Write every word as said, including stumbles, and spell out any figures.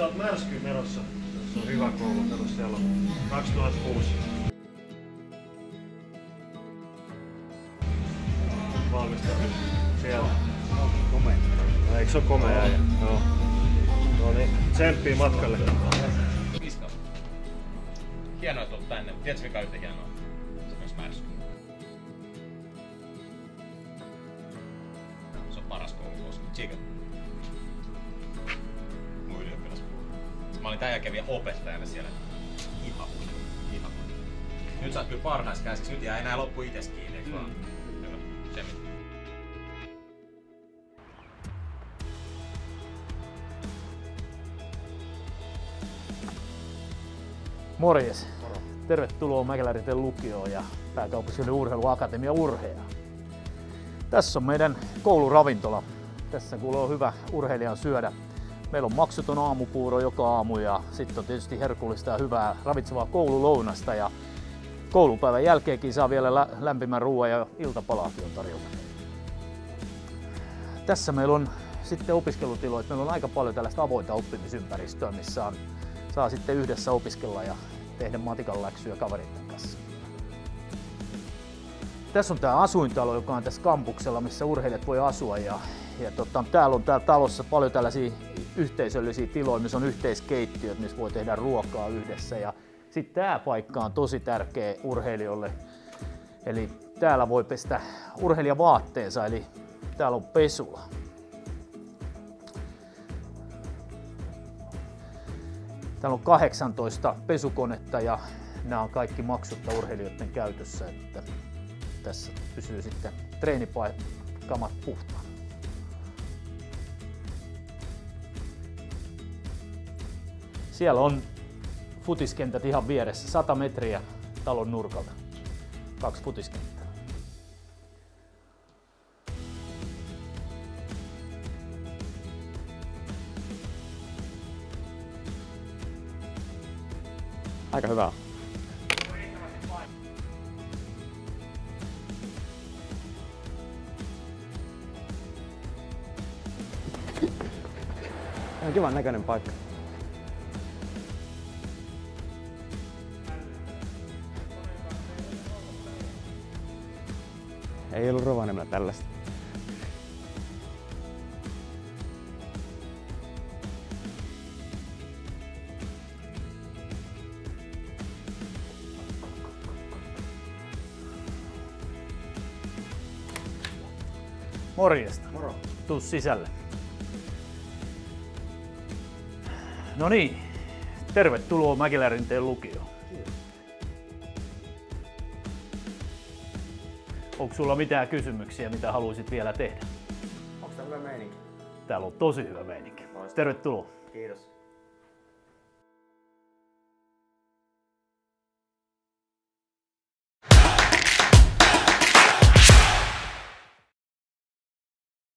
sä oot Märskyn menossa. Se on hyvä koulu, kato siellä on kaksituhattakuusi. Valmistautunut siellä. Komea. No, eikö se ole komea äijä? Joo. No niin, tsemppii matkalle. Viska. Hienoa, että olet tänne. Tiedätkö mikä on yhtä hienoa? Se on myös Märsky. Se on paras koulu koskaan. Chica. Mun ylioppilaspuoli. Mä olin tän jälkeen vielä opettajana siellä. Ihan huikea. Ihan huikea. Nyt sä oot kyllä parhaissa käsissä. Nyt jää enää loppu ites kiinni, eiks vaan? Hyvä. Semmin. Morjes! Moro. Tervetuloa Mäkelärinteen lukioon ja Pääkaupunkiseudun urheiluakatemia Urhea. Tässä on meidän kouluravintola. Tässä kuulee on hyvä urheilijan syödä. Meillä on maksuton aamupuuro joka aamu ja sitten on tietysti herkullista ja hyvää ravitsevaa koululounasta. Ja koulupäivän jälkeenkin saa vielä lä lämpimän ruoan ja iltapalaakin on tarjolla. Tässä meillä on sitten opiskelutiloja. Meillä on aika paljon tällaista avointa oppimisympäristöä, missä on saa sitten yhdessä opiskella ja tehdä matikan läksyjä kavereiden kanssa. Tässä on tämä asuintalo, joka on tässä kampuksella, missä urheilijat voi asua. Ja, ja tota, täällä on täällä talossa paljon tällaisia yhteisöllisiä tiloja, missä on yhteiskeittiöt, missä voi tehdä ruokaa yhdessä. Ja sitten tämä paikka on tosi tärkeä urheilijoille. Eli täällä voi pestä urheilijavaatteensa, eli täällä on pesula. Täällä on kahdeksantoista pesukonetta ja nämä on kaikki maksutta urheilijoiden käytössä, että tässä pysyy sitten treenikamat puhtaana. Siellä on futiskentät ihan vieressä, sata metriä talon nurkalta, kaksi futiskenttää. Aika hyvä. On kivan näköinen paikka. Ei ollut Rovaniemellä tällaista. Morjesta. Moro. Tuu sisälle. No niin, tervetuloa Mäkelärinteen lukioon. Onko sulla mitään kysymyksiä, mitä haluaisit vielä tehdä? Onko tää hyvä meininki? Täällä on tosi hyvä meininki. Tervetuloa. Kiitos.